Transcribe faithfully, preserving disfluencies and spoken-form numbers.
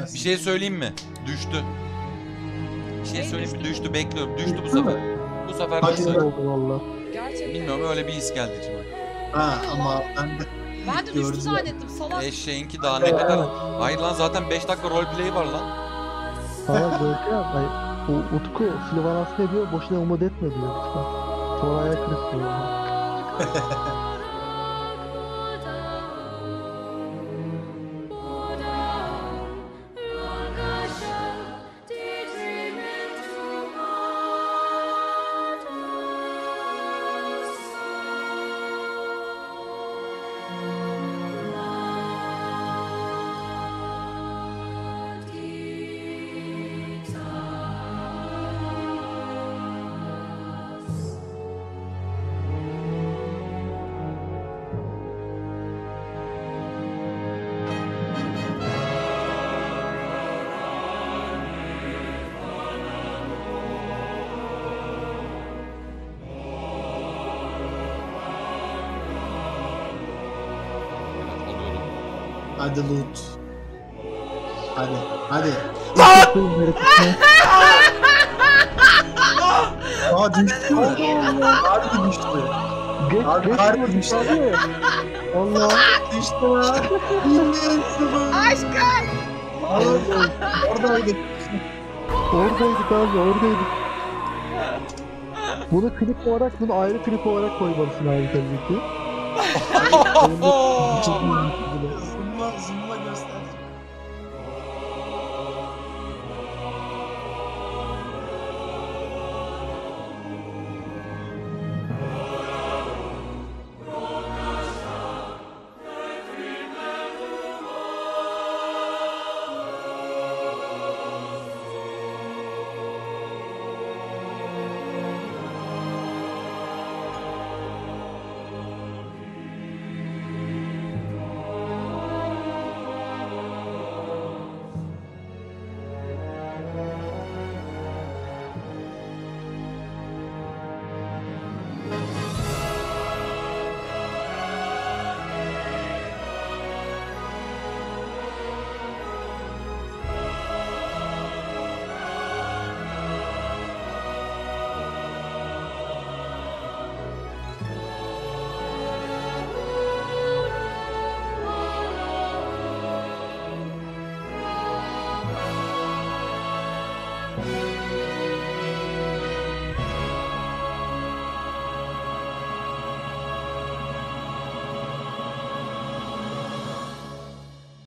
Bir şey söyleyeyim mi? Düştü. Bir şey söyleyeyim mi? Düştü, bekliyorum. Düştü bu sefer. Bu sefer Hadi düştü. be. oldu valla. Gerçekten. Bilmiyorum, öyle bir his geldi içime. Ha ama ben de Ben de düştü gördüm. zannettim salak. Eşeğinki daha ne kadar... Hayır lan, zaten beş dakika roleplay var lan. Sana Görkem, ay, o Utku Sylvanas ne diyor? Boşuna umut etme diyor lütfen. Sonra ayak kırık diyor. Hadi loot. Hadi hadi. Aa düştü mü? Harbi düştü. Geç, Abi, geç harbi vurdun düştü. abi. Allah. Düştü lan. Invincible. Aşkım. Oğlum, oradaydık. Oradaydık abi, oradaydık. Bunu klip olarak, bunu ayrı klip olarak koymalısın abi tabii ki. Zoomla zoomla